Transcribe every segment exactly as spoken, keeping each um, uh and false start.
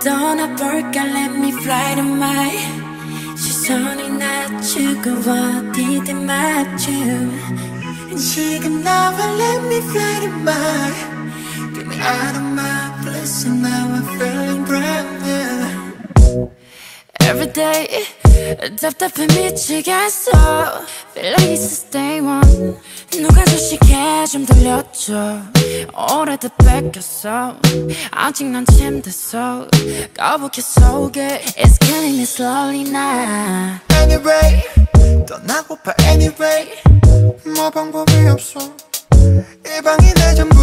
떠나볼까 let me fly to my 시선이 낮추고 어디든 맞춤 지금 나와 let me fly to my Get me out of my bliss and now I'm feeling brand new Every day 답답해 미치겠어 Feel like it's the day one 누가 주식해 좀 들려줘 오래돼 뺏겼어 아직 난 침대서 거북해 속에 It's killing me slowly now Anyway 떠나고파 anyway 뭐 방법이 없어 이 방이 내 전부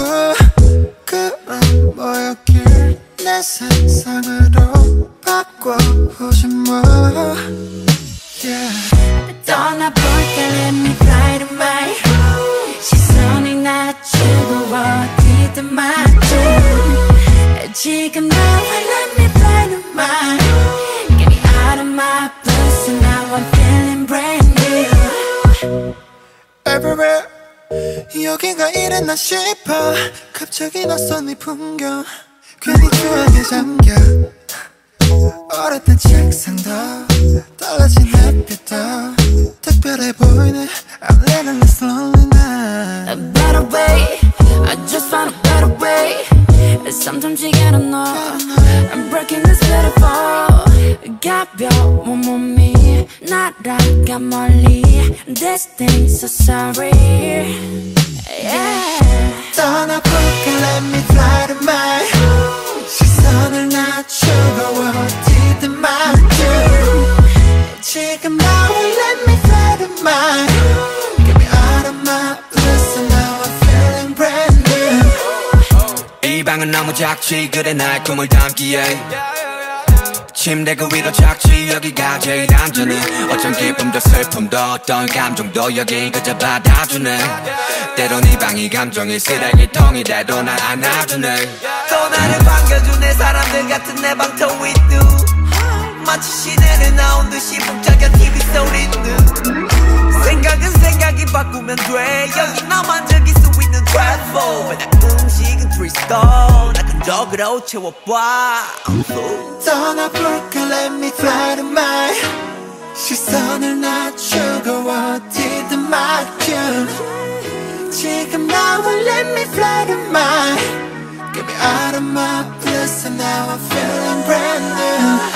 그만 뭐였길 내 세상으로 바꿔보지 뭐 yeah. 떠나볼까 let me fly to my 시선이 낮추고 어디든 맞춤 지금 나와 let me fly to my Get me out of my blues and now I'm feeling brand new Everywhere 여긴가 이랬나 싶어 갑자기 낯선 이 풍경 괜히 추억에 잠겨 오래된 책상도 달라진 햇빛도 특별해 보이네 I'm living this lonely night A better way I just found a better way Sometimes you gotta know I'm breaking this beautiful 가벼운 몸이 날아가 멀리 This thing's so sorry yeah. 떠나볼까 let me fly to my 시선을 낮추고 어디든 맞춤 지금 나와 let me fly to my Get me out of my bliss and now I'm feeling brand new 이 방은 너무 작지 그래 날 꿈을 담기에 침대 그 위로 작지 여기가 제일 안전해 어떤 기쁨도 슬픔도 어떤 감정도 여기 그저 받아주네 때론 이 방이 감정의 쓰레기통이 돼도 날 안아주네 또 나를 반겨주네 사람들 같은 내 방터 with you 마치 시내를 나온 듯이 복잡한 티비 소리는 생각은 생각이 바꾸면 돼 여기 나만 즐길 수 있는 트래플 나 음식은 three star 나 근적으로 채워봐 떠나볼까 let me fly to my 시선을 낮추고 어디든 맞춤 지금 나와 let me fly to my Get me out of my bliss and now I'm feeling brand new